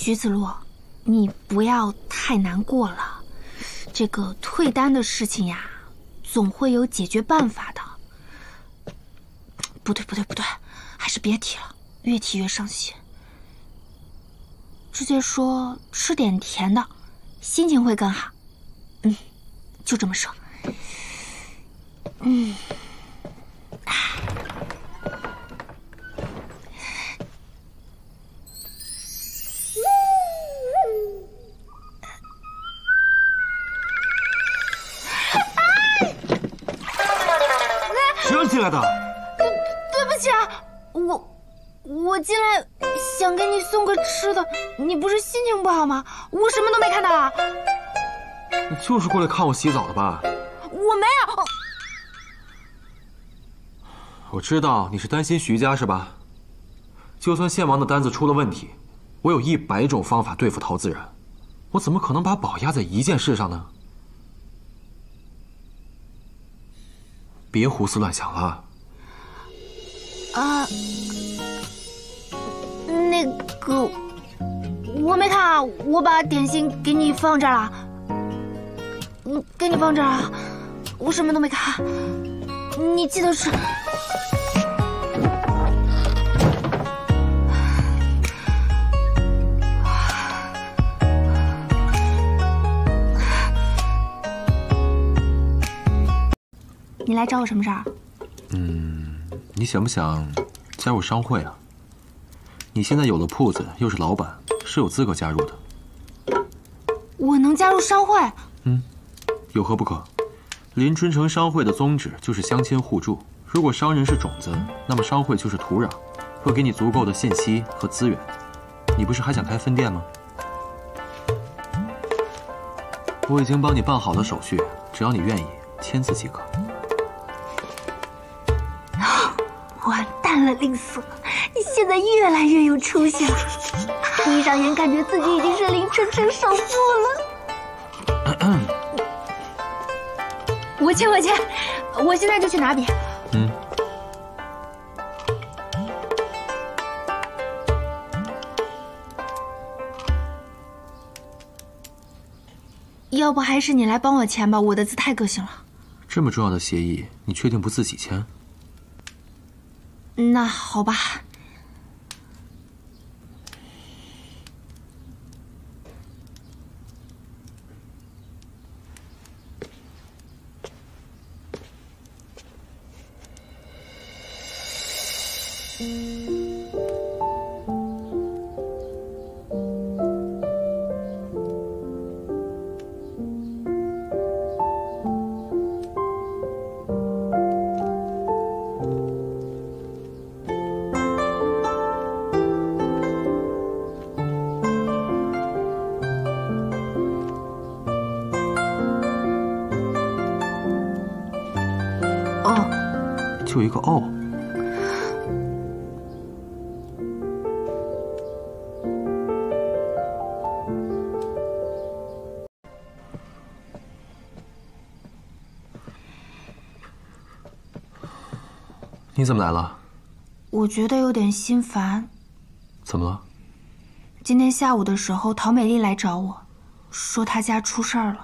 徐子洛，你不要太难过了。这个退单的事情呀，总会有解决办法的。不对，还是别提了，越提越伤心。直接说吃点甜的，心情会更好。就这么说。 谁进来的？ 对不起啊，我进来想给你送个吃的，你不是心情不好吗？我什么都没看到啊。 你就是过来看我洗澡的吧？ 我没有。 我知道你是担心徐家是吧？就算献王的单子出了问题，我有100种方法对付陶自然，我怎么可能把宝压在一件事上呢？别胡思乱想了。 那个我没看啊，我把点心给你放这儿了。给你放这儿啊，我什么都没看。你记得是。你来找我什么事儿？ 你想不想加入商会啊？你现在有了铺子，又是老板，是有资格加入的。 我能加入商会？ 有何不可？临春城商会的宗旨就是相亲互助。如果商人是种子，那么商会就是土壤，会给你足够的信息和资源。你不是还想开分店吗？我已经帮你办好了手续，只要你愿意，签字即可。 完蛋了，令色，你现在越来越有出息了。一让人感觉自己已经是临春城首富了。我签，我现在就去拿笔。要不还是你来帮我签吧，我的字太个性了。 这么重要的协议，你确定不自己签？ 那好吧。 就一个哦。你怎么来了？ 我觉得有点心烦。 怎么了？ 今天下午的时候，陶美丽来找我，说她家出事儿了。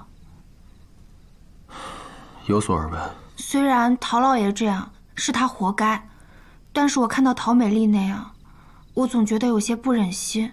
有所耳闻。 虽然陶老爷这样是他活该，但是我看到陶美丽那样，我总觉得有些不忍心。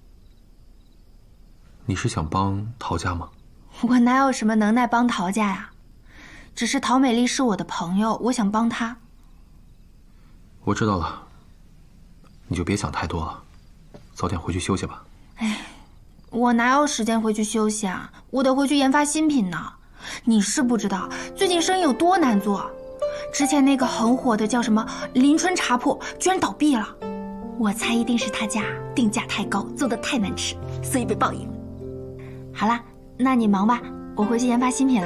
你是想帮陶家吗？ 我哪有什么能耐帮陶家呀？只是陶美丽是我的朋友，我想帮她。 我知道了，你就别想太多了，早点回去休息吧。 哎，我哪有时间回去休息啊？我得回去研发新品呢。你是不知道最近生意有多难做，之前那个很火的叫什么临春茶铺居然倒闭了，我猜一定是他家定价太高，做的太难吃，所以被报应了。好啦，那你忙吧，我回去研发新品啦。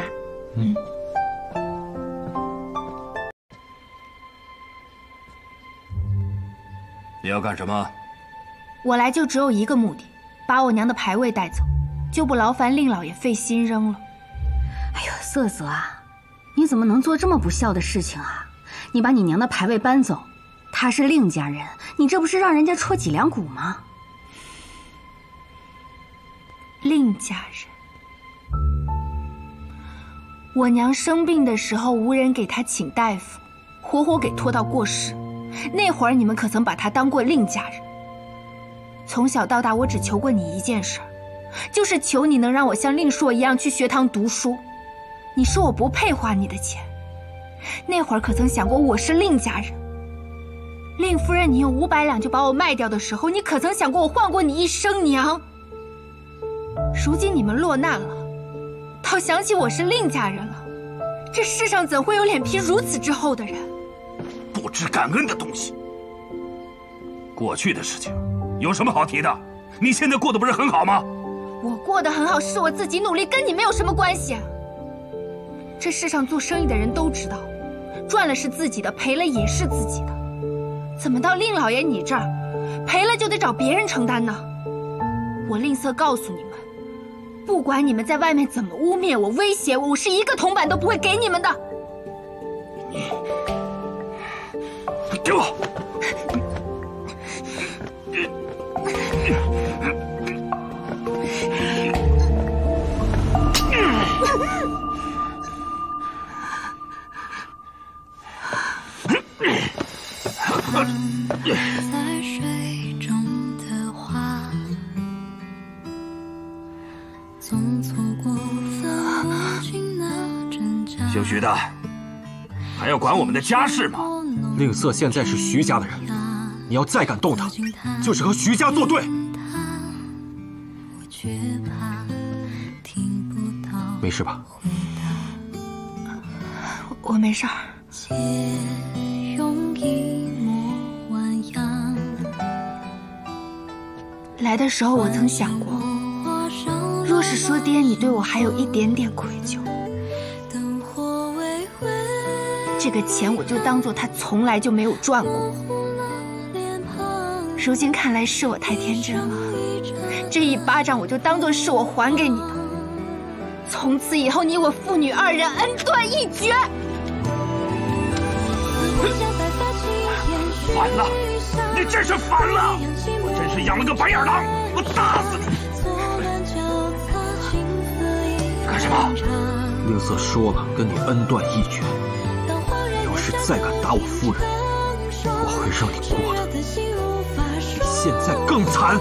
你要干什么？ 我来就只有一个目的，把我娘的牌位带走，就不劳烦令老爷费心扔了。 哎呦，瑟瑟啊，你怎么能做这么不孝的事情啊？你把你娘的牌位搬走，她是令家人，你这不是让人家戳脊梁骨吗？ 令家人。我娘生病的时候无人给她请大夫，活活给拖到过世。那会儿你们可曾把她当过令家人？从小到大，我只求过你一件事，就是求你能让我像令硕一样去学堂读书。你说我不配花你的钱，那会儿可曾想过我是令家人？令夫人，你用500两就把我卖掉的时候，你可曾想过我换过你一声娘？如今你们落难了，倒想起我是令家人了，这世上怎会有脸皮如此之厚的人？ 不知感恩的东西！过去的事情有什么好提的？你现在过得不是很好吗？ 我过得很好，是我自己努力，跟你没有什么关系。这世上做生意的人都知道，赚了是自己的，赔了也是自己的。怎么到令老爷你这儿，赔了就得找别人承担呢？我吝啬告诉你们，不管你们在外面怎么污蔑我、威胁我，我是一个铜板都不会给你们的。 你给我！ 在水中的花，总错过分不清那真假。 姓徐的，还要管我们的家事吗？ 令色现在是徐家的人，你要再敢动他，就是和徐家作对。没事吧？ 我没事儿。来的时候我曾想过，若是说爹你对我还有一点点愧疚，这个钱我就当做他从来就没有赚过。如今看来是我太天真了，这一巴掌我就当做是我还给你的。从此以后，你我父女2人恩断义绝。 反了！你真是反了！我真是养了个白眼狼！我打死你！干什么？ 令色说了，跟你恩断义绝。你要是再敢打我夫人，我会让你过得比现在更惨。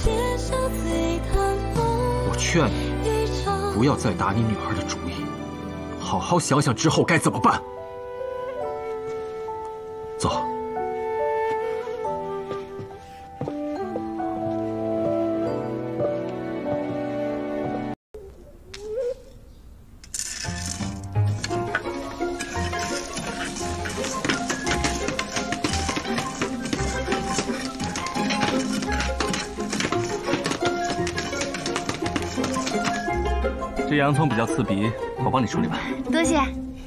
我劝你，不要再打你女儿的主意，好好想想之后该怎么办。走。 这洋葱比较刺鼻，我帮你处理吧。 多谢。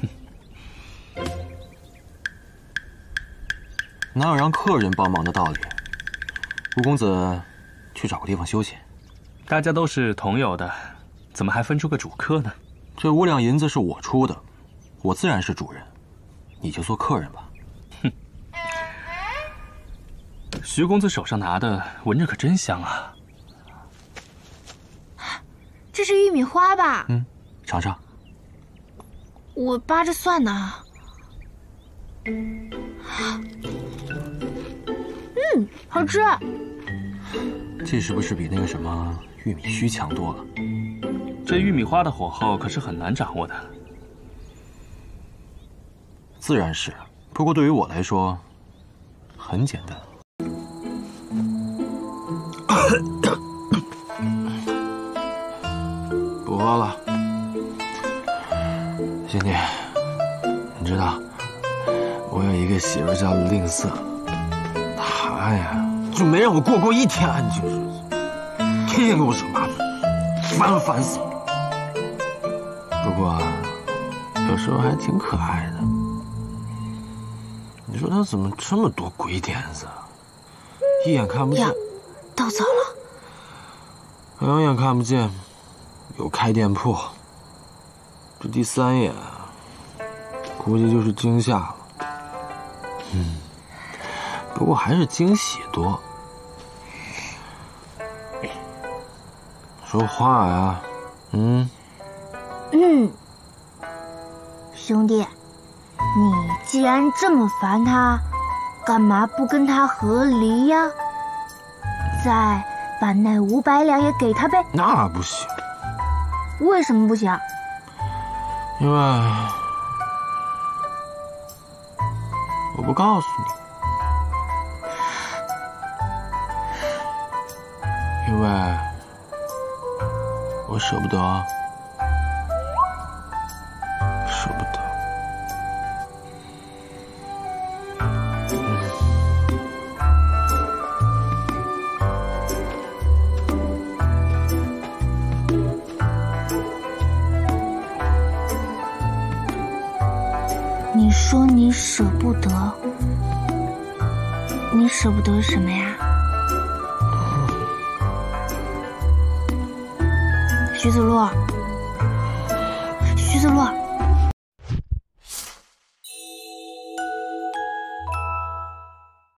哪有让客人帮忙的道理？吴公子，去找个地方休息。 大家都是同友的，怎么还分出个主客呢？ 这5两银子是我出的，我自然是主人，你就做客人吧。 哼，徐公子手上拿的，闻着可真香啊。 这是玉米花吧？ 尝尝。 我扒着蒜呢。好吃。 这是不是比那个什么玉米须强多了？ 这玉米花的火候可是很难掌握的。 自然是，不过对于我来说，很简单。不喝了，兄弟，你知道我有一个媳妇叫令色，她呀就没让我过一天安静日子，天天跟我扯麻烦，烦死了。不过有时候还挺可爱的。你说她怎么这么多鬼点子？一眼看不见。 到早了。 2眼看不见。有开店铺，这第3眼估计就是惊吓了。不过还是惊喜多。 说话呀， 兄弟，你既然这么烦他，干嘛不跟他和离呀？再把那500两也给他呗。 那不行。 为什么不行？ 因为我不告诉你，因为我舍不得，舍不得。 你说你舍不得，你舍不得什么呀？徐子洛，徐子洛。